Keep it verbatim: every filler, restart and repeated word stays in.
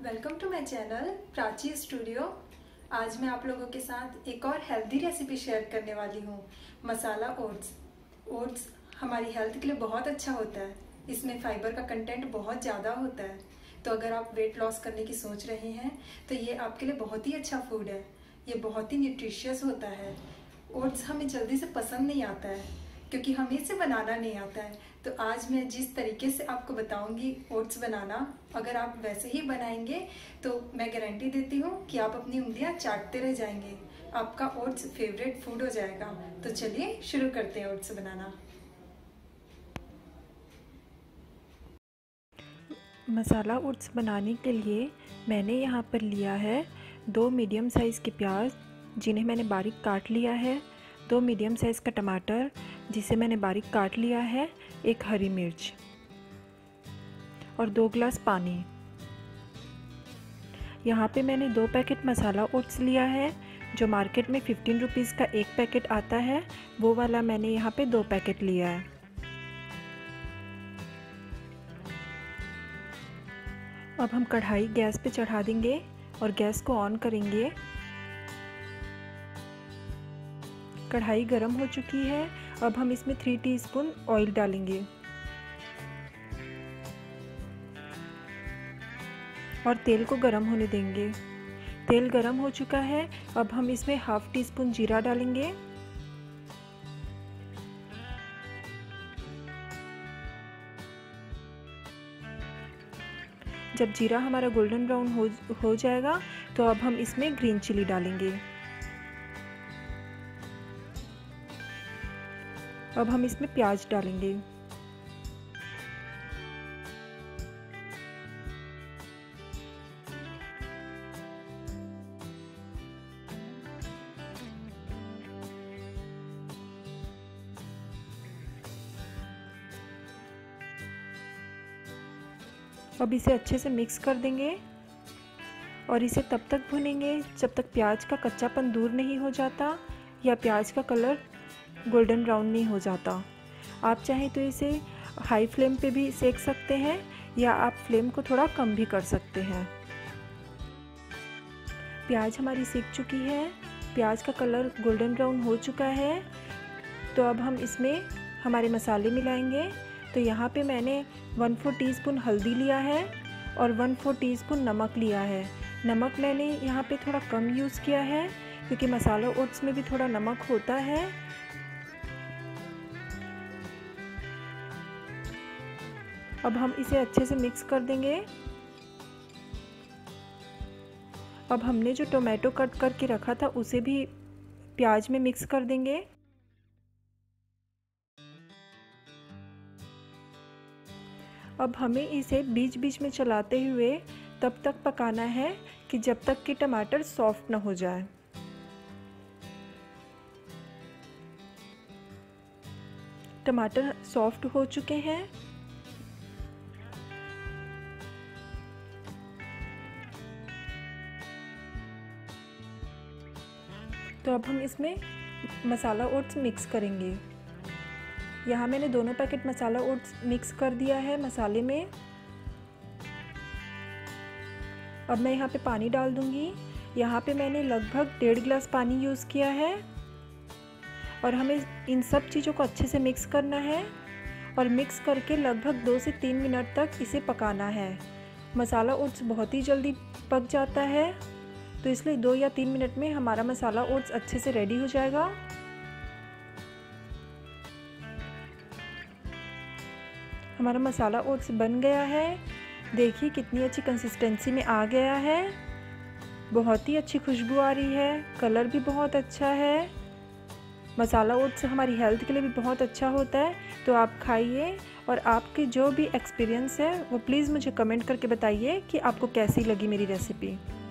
Welcome to my channel Prachi studio. आज मैं आप लोगों के साथ एक और हेल्दी रेसिपी शेयर करने वाली हूँ। मसाला ओट्स। ओट्स हमारी हेल्थ के लिए बहुत अच्छा होता है। इसमें फाइबर का कंटेंट बहुत ज़्यादा होता है। तो अगर आप वेट लॉस करने की सोच रहे हैं तो ये आपके लिए बहुत ही अच्छा फूड है। ये बहुत ही न्यूट्रिशियस होता है। ओट्स हमें जल्दी से पसंद नहीं आता है क्योंकि हमें इसे बनाना नहीं आता है। तो आज मैं जिस तरीके से आपको बताऊंगी ओट्स बनाना, अगर आप वैसे ही बनाएंगे तो मैं गारंटी देती हूँ कि आप अपनी उंगलियां चाटते रह जाएंगे। आपका ओट्स फेवरेट फूड हो जाएगा। तो चलिए शुरू करते हैं ओट्स बनाना। मसाला ओट्स बनाने के लिए मैंने यहाँ पर लिया है दो मीडियम साइज़ के प्याज जिन्हें मैंने बारीक काट लिया है, दो मीडियम साइज़ का टमाटर जिसे मैंने बारीक काट लिया है, एक हरी मिर्च और दो गिलास पानी। यहाँ पे मैंने दो पैकेट मसाला ओट्स लिया है। जो मार्केट में फिफ्टीन रुपीज़ का एक पैकेट आता है वो वाला मैंने यहाँ पे दो पैकेट लिया है। अब हम कढ़ाई गैस पे चढ़ा देंगे और गैस को ऑन करेंगे। कढ़ाई गर्म हो चुकी है। अब हम इसमें थ्री टीस्पून ऑयल डालेंगे और तेल को गर्म होने देंगे। तेल गर्म हो चुका है। अब हम इसमें हाफ टी स्पून जीरा डालेंगे। जब जीरा हमारा गोल्डन ब्राउन हो हो जाएगा तो अब हम इसमें ग्रीन चिली डालेंगे। अब हम इसमें प्याज डालेंगे। अब इसे अच्छे से मिक्स कर देंगे और इसे तब तक भूनेंगे जब तक प्याज का कच्चापन दूर नहीं हो जाता या प्याज का कलर गोल्डन ब्राउन नहीं हो जाता। आप चाहें तो इसे हाई फ्लेम पे भी सेक सकते हैं या आप फ्लेम को थोड़ा कम भी कर सकते हैं। प्याज हमारी सेक चुकी है। प्याज का कलर गोल्डन ब्राउन हो चुका है। तो अब हम इसमें हमारे मसाले मिलाएंगे। तो यहाँ पे मैंने वन फोर टीस्पून हल्दी लिया है और वन फोर टीस्पून नमक लिया है। नमक मैंने यहाँ पे थोड़ा कम यूज़ किया है क्योंकि मसाला ओट्स में भी थोड़ा नमक होता है। अब हम इसे अच्छे से मिक्स कर देंगे। अब हमने जो टोमेटो कट करके रखा था उसे भी प्याज में मिक्स कर देंगे। अब हमें इसे बीच बीच में चलाते हुए तब तक पकाना है कि जब तक कि टमाटर सॉफ्ट ना हो जाए। टमाटर सॉफ्ट हो चुके हैं। तो अब हम इसमें मसाला ओट्स मिक्स करेंगे। यहाँ मैंने दोनों पैकेट मसाला ओट्स मिक्स कर दिया है मसाले में। अब मैं यहाँ पे पानी डाल दूँगी। यहाँ पे मैंने लगभग डेढ़ गिलास पानी यूज़ किया है और हमें इन सब चीज़ों को अच्छे से मिक्स करना है और मिक्स करके लगभग दो से तीन मिनट तक इसे पकाना है। मसाला ओट्स बहुत ही जल्दी पक जाता है तो इसलिए दो या तीन मिनट में हमारा मसाला ओट्स अच्छे से रेडी हो जाएगा। हमारा मसाला ओट्स बन गया है। देखिए कितनी अच्छी कंसिस्टेंसी में आ गया है। बहुत ही अच्छी खुशबू आ रही है। कलर भी बहुत अच्छा है। मसाला ओट्स हमारी हेल्थ के लिए भी बहुत अच्छा होता है। तो आप खाइए और आपके जो भी एक्सपीरियंस है वो प्लीज़ मुझे कमेंट करके बताइए कि आपको कैसी लगी मेरी रेसिपी।